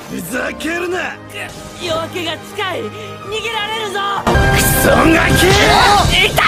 ふざけるな。 夜明けが近い。逃げられるぞ。 クソガキ。 痛い。